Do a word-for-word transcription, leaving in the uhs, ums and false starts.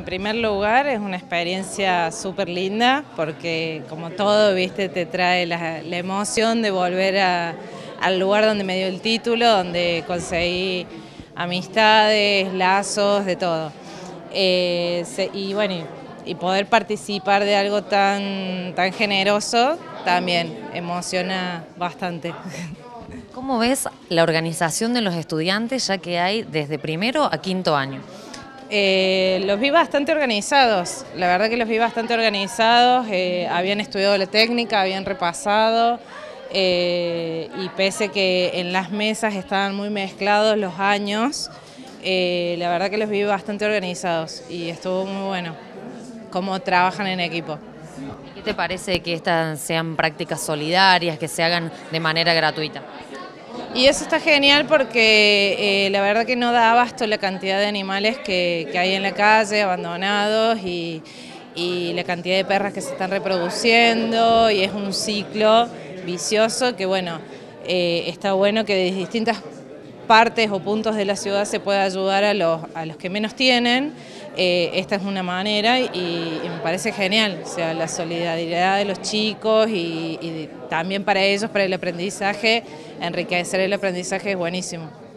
primer lugar es una experiencia súper linda porque como todo, viste, te trae la, la emoción de volver a, al lugar donde me dio el título, donde conseguí amistades, lazos, de todo. Eh, se, y bueno, y, y poder participar de algo tan, tan generoso también emociona bastante. ¿Cómo ves la organización de los estudiantes, ya que hay desde primero a quinto año? Eh, los vi bastante organizados, la verdad que los vi bastante organizados, eh, habían estudiado la técnica, habían repasado, eh, y pese que en las mesas estaban muy mezclados los años, eh, la verdad que los vi bastante organizados y estuvo muy bueno cómo trabajan en equipo. ¿Qué te parece que estas sean prácticas solidarias, que se hagan de manera gratuita? Y eso está genial porque eh, la verdad que no da abasto la cantidad de animales que, que hay en la calle, abandonados, y, y la cantidad de perras que se están reproduciendo, y es un ciclo vicioso que bueno, eh, está bueno que de distintas partes o puntos de la ciudad se pueda ayudar a los, a los que menos tienen. Eh, esta es una manera y, y me parece genial, o sea, la solidaridad de los chicos y, y también para ellos, para el aprendizaje, enriquecer el aprendizaje es buenísimo.